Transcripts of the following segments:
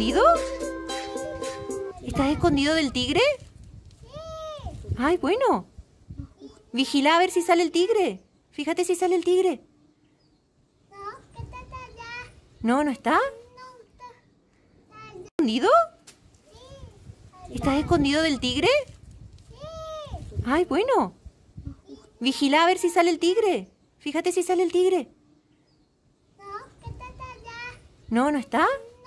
escondido? ¿Estás escondido del tigre? Ay, bueno. Vigila a ver si sale el tigre. Fíjate si sale el tigre. No, ¿no está? ¿Escondido? ¿Estás escondido del tigre? Ay, bueno. Vigila a ver si sale el tigre. Fíjate si sale el tigre. No, ¿no está?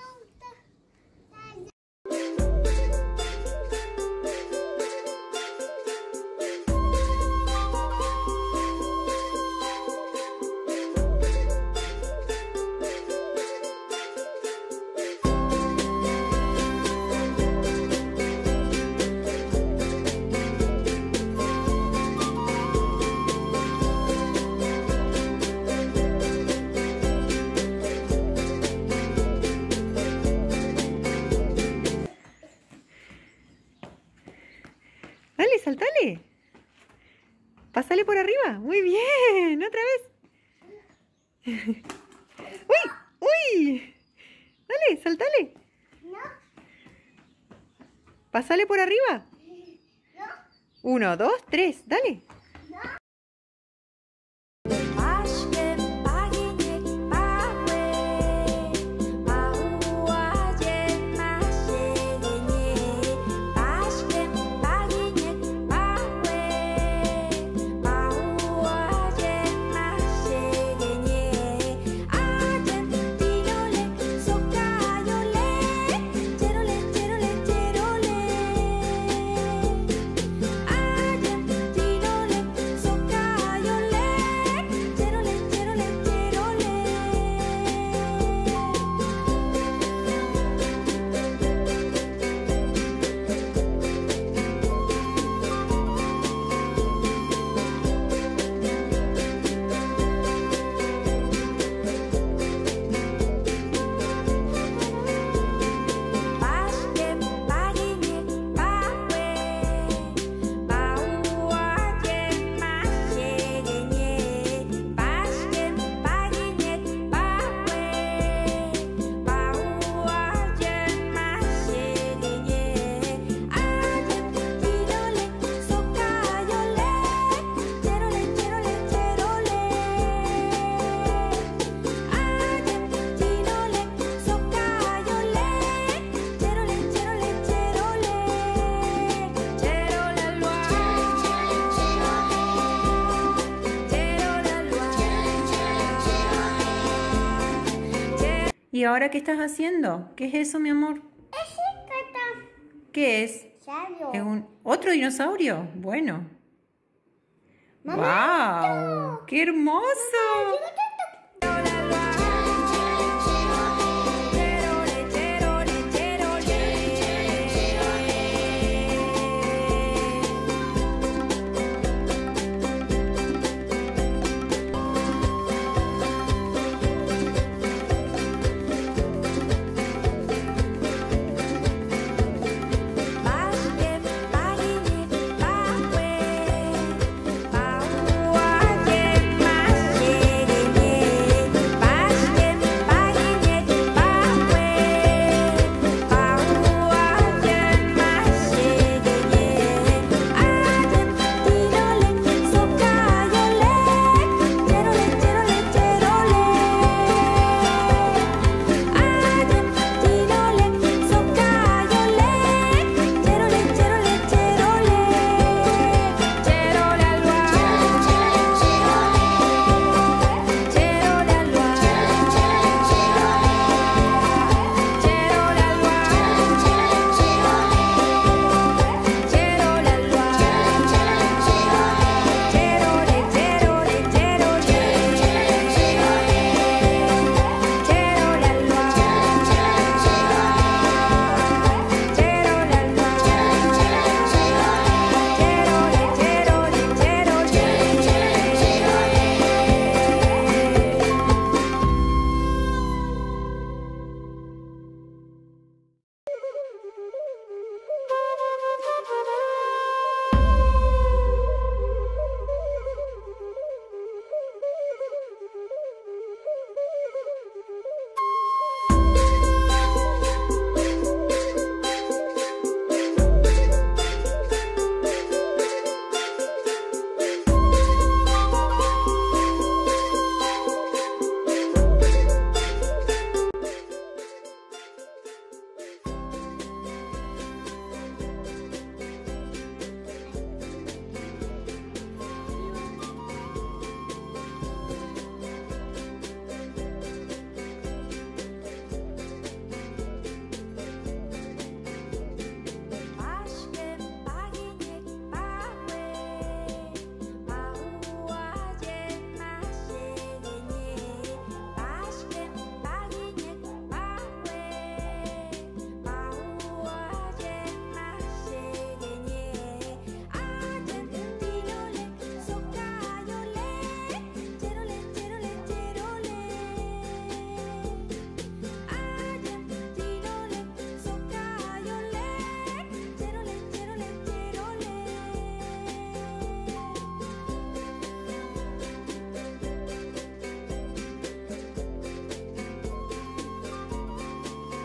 Dale, saltale. Pásale por arriba. Muy bien. Otra vez. ¡Uy! ¡Uy! Dale, saltale. Pásale por arriba. 1, 2, 3. Dale. ¿Y ahora qué estás haciendo? ¿Qué es eso, mi amor? ¿Qué es? ¿Es otro dinosaurio? Bueno. ¡Wow! ¡Qué hermoso!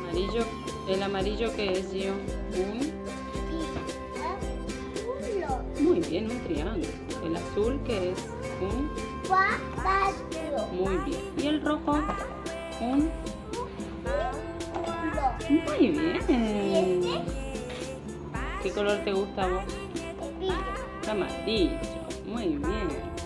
El amarillo que es, Gio, muy bien, un triángulo. El azul que es un cuadro. muy bien. Y el rojo muy bien. ¿Qué color te gusta a vos? Amarillo. Muy bien.